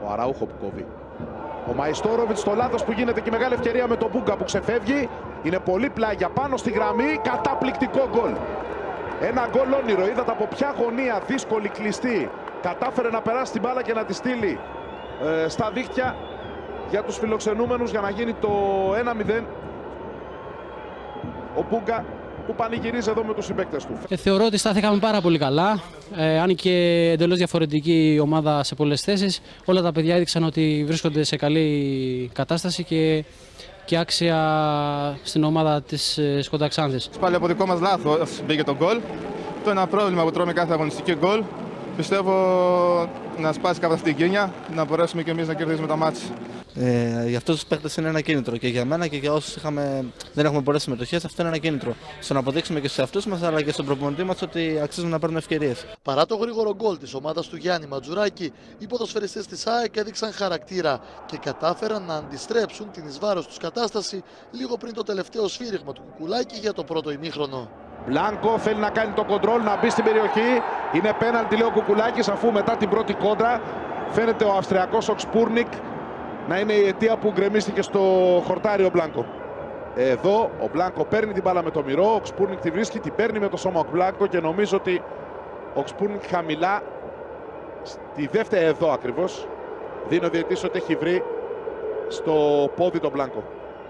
Ο Αραούχο που κόβει. Ο Μαϊστόροβιτς στο λάθος που γίνεται και η μεγάλη ευκαιρία με τον Μπούγκα που ξεφεύγει. Είναι πολύ πλάγια πάνω στη γραμμή. Καταπληκτικό γκολ. Ένα γκολ όνειρο. Είδατε από ποια γωνία δύσκολη κλειστή κατάφερε να περάσει την μπάλα και να τη στείλει στα δίχτυα για τους φιλοξενούμενους για να γίνει το 1-0. Ο Μπούγκα που πανηγυρίζει εδώ με τους συμπαίκτες του. Θεωρώ ότι στάθηκαμε πάρα πολύ καλά. Αν και εντελώς διαφορετική ομάδα σε πολλές θέσεις, όλα τα παιδιά έδειξαν ότι βρίσκονται σε καλή κατάσταση και άξια στην ομάδα της Σκόντα Ξάνθης. Πάλι από δικό μας λάθος μπήκε το γκολ. Αυτό είναι ένα πρόβλημα που τρώμε κάθε αγωνιστική γκολ. Πιστεύω να σπάσει κάποια αυτή την κίνια, να μπορέσουμε και εμείς να κερδίσουμε τα μάτς. Για αυτούς τους παίκτες είναι ένα κίνητρο και για μένα και για όσους δεν έχουμε πολλές συμμετοχές, αυτό είναι ένα κίνητρο. Στο να αποδείξουμε και σε αυτούς μας αλλά και στον προπονητή μας ότι αξίζουμε να παίρνουμε ευκαιρίες. Παρά το γρήγορο γκολ της ομάδας του Γιάννη Ματζουράκη, οι ποδοσφαιριστές της ΑΕΚ έδειξαν χαρακτήρα και κατάφεραν να αντιστρέψουν την εις βάρος τους κατάσταση λίγο πριν το τελευταίο σφύριγμα του Κουκουλάκη για το πρώτο ημίχρονο. Μπλάνκο θέλει να κάνει το κοντρόλ, να μπει στην περιοχή. Είναι πέναλτι, λέει ο Κουκουλάκης, αφού μετά την πρώτη κόντρα φαίνεται ο Αυστριακός Οξπούρνικ να είναι η αιτία που γκρεμίστηκε στο χορτάρι ο Μπλάνκο. Εδώ ο Μπλάνκο παίρνει την μπάλα με το μυρό, ο Οξπούρνικ τη βρίσκει, την παίρνει με το σώμα ο Μπλάνκο και νομίζω ότι ο Οξπούρνικ χαμηλά στη δεύτερη, εδώ ακριβώς, δίνει ο διαιτητής ότι έχει βρει στο πόδι τον Μπλάνκο.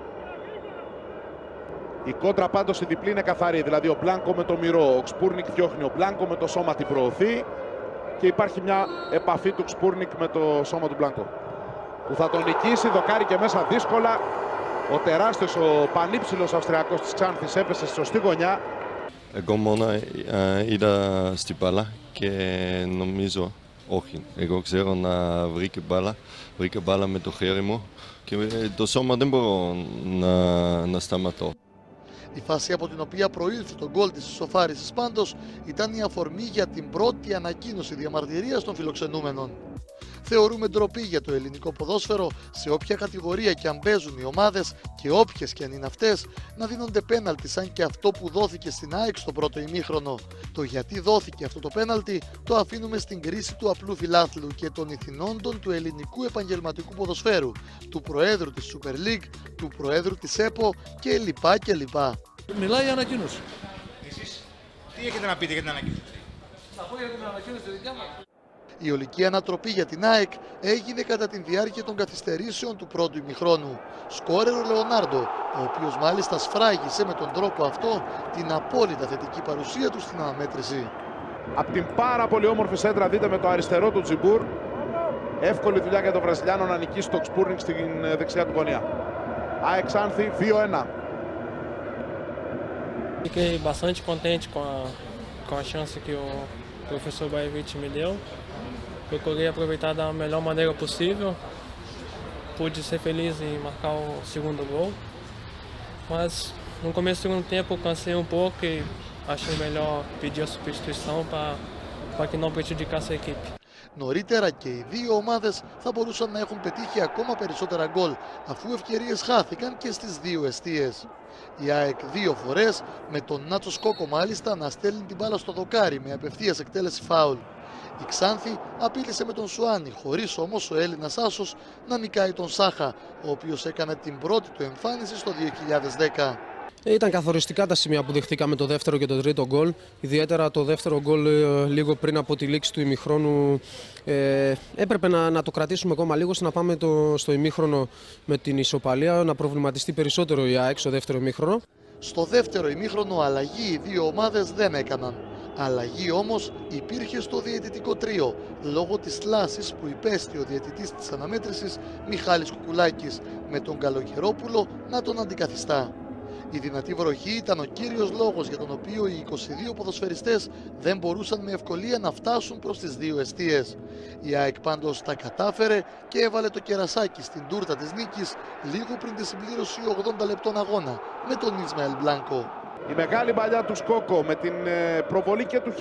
Η κόντρα πάντως η διπλή είναι καθαρή, δηλαδή ο Μπλάνκο με το μυρό, ο Οξπούρνικ διώχνει, ο Μπλάνκο με το σώμα την προωθεί και υπάρχει μια επαφή του Οξπούρνικ με το σώμα του Μπλάνκο που θα τον νικήσει, δοκάρει και μέσα δύσκολα. Ο τεράστιος, ο πανύψηλος Αυστριακός της Ξάνθης έπεσε στη σωστή γωνιά. Εγώ μόνο είδα στην μπάλα και νομίζω όχι. Εγώ ξέρω να βρήκα μπάλα με το χέρι μου και το σώμα δεν μπορώ να σταματώ. Η φάση από την οποία προήλθε το γκολ της ισοφάρισης πάντως ήταν η αφορμή για την πρώτη ανακοίνωση διαμαρτυρίας των φιλοξενούμενων. Θεωρούμε ντροπή για το ελληνικό ποδόσφαιρο σε όποια κατηγορία και αν παίζουν οι ομάδες και όποιες και αν είναι αυτές να δίνονται πέναλτι σαν και αυτό που δόθηκε στην ΑΕΚ στο πρώτο ημίχρονο. Το γιατί δόθηκε αυτό το πέναλτι το αφήνουμε στην κρίση του απλού φιλάθλου και των ηθινόντων του ελληνικού επαγγελματικού ποδοσφαίρου, του Προέδρου της Super League, του Προέδρου της ΕΠΟ και λοιπά και λοιπά. Μιλάει η ανακοίνωση. Εσείς τι έχετε να πείτε για την ανακοίνωση? Θα πω για την ανακοίνωση τη δικιά μας. Η ολική ανατροπή για την ΑΕΚ έγινε κατά τη διάρκεια των καθυστερήσεων του πρώτου ημιχρόνου. Σκόρερ ο Λεωνάρντο, ο οποίος μάλιστα σφράγισε με τον τρόπο αυτό την απόλυτα θετική παρουσία του στην αναμέτρηση. Από την πάρα πολύ όμορφη σέντρα, δείτε με το αριστερό του Τζιμπούρ, εύκολη δουλειά για τον Βραζιλιάνο να νικήσει το Οξπούρνικ στην δεξιά του γωνία. ΑΕΚ Ξάνθη 2-1. Fiquei bastante contente com a chance que o professor Bajevic me deu. Procurei aproveitar da melhor maneira possível. Pude ser feliz em marcar o segundo gol. Mas no começo do segundo tempo eu cansei um pouco e achei melhor pedir a substituição para que não prejudicasse a equipe. Νωρίτερα και οι δύο ομάδες θα μπορούσαν να έχουν πετύχει ακόμα περισσότερα γκολ, αφού ευκαιρίες χάθηκαν και στις δύο εστίες. Η ΑΕΚ δύο φορές, με τον Νάτσο Σκόκο μάλιστα να στέλνει την μπάλα στο δοκάρι με απευθείας εκτέλεση φάουλ. Η Ξάνθη απείλησε με τον Σουάνι, χωρίς όμως ο Έλληνας άσος να νικάει τον Σάχα, ο οποίος έκανε την πρώτη του εμφάνιση στο 2010. Ήταν καθοριστικά τα σημεία που δεχτήκαμε το δεύτερο και το τρίτο γκολ. Ιδιαίτερα το δεύτερο γκολ λίγο πριν από τη λήξη του ημιχρόνου έπρεπε να το κρατήσουμε ακόμα λίγο, να πάμε στο ημίχρονο με την ισοπαλία, να προβληματιστεί περισσότερο η ΑΕΚ στο δεύτερο ημίχρονο. Στο δεύτερο ημίχρονο αλλαγή οι δύο ομάδες δεν έκαναν. Αλλαγή όμως υπήρχε στο διαιτητικό τρίο, λόγω της θλάσσης που υπέστη ο διαιτητής της αναμέτρησης Μιχάλης Κουκουλάκης, με τον Καλογερόπουλο να τον αντικαθιστά. Η δυνατή βροχή ήταν ο κύριος λόγος για τον οποίο οι 22 ποδοσφαιριστές δεν μπορούσαν με ευκολία να φτάσουν προς τις δύο εστίες. Η ΑΕΚ πάντως τα κατάφερε και έβαλε το κερασάκι στην τούρτα της νίκης λίγο πριν τη συμπλήρωση 80 λεπτών αγώνα με τον Ισμαήλ Μπλάνκο. Η μεγάλη παλιά του Σκόκο με την προβολή και του